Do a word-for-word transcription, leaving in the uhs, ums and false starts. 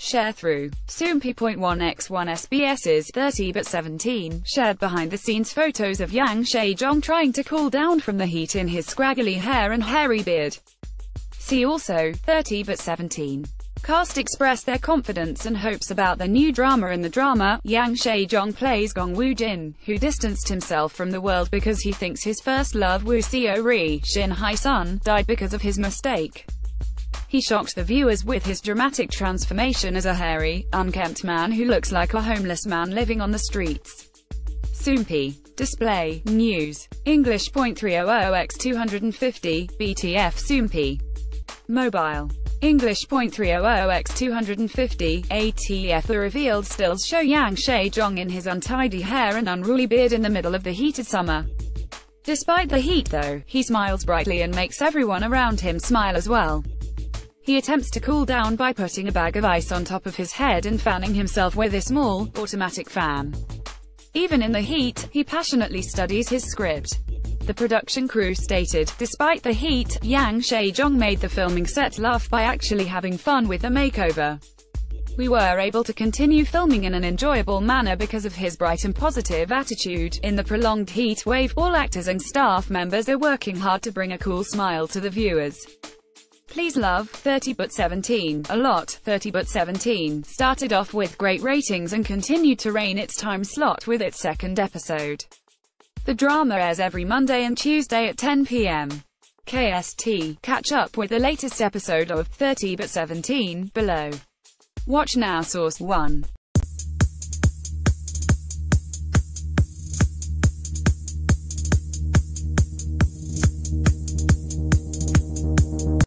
Share through Soompi point one by one SBS's thirty but seventeen shared behind-the-scenes photos of Yang Sejong trying to cool down from the heat in his scraggly hair and hairy beard. See also, thirty but seventeen. Cast expressed their confidence and hopes about the new drama. In the drama, Yang Sejong plays Gong Woo-jin, who distanced himself from the world because he thinks his first love, Woo Seo-ri, Shin Hye-sun, died because of his mistake. He shocked the viewers with his dramatic transformation as a hairy, unkempt man who looks like a homeless man living on the streets. Soompi. Display, News. English point three hundred by two fifty, B T F Soompi. Mobile. English point three hundred by two fifty, A T F. The revealed stills show Yang Sejong in his untidy hair and unruly beard in the middle of the heated summer. Despite the heat though, he smiles brightly and makes everyone around him smile as well. He attempts to cool down by putting a bag of ice on top of his head and fanning himself with a small, automatic fan. Even in the heat, he passionately studies his script. The production crew stated, despite the heat, Yang Sejong made the filming set laugh by actually having fun with the makeover. We were able to continue filming in an enjoyable manner because of his bright and positive attitude. In the prolonged heat wave, all actors and staff members are working hard to bring a cool smile to the viewers. Please love, thirty but seventeen, a lot. thirty but seventeen started off with great ratings and continued to reign its time slot with its second episode. The drama airs every Monday and Tuesday at ten p m K S T. Catch up with the latest episode of thirty but seventeen below. Watch now. Source one.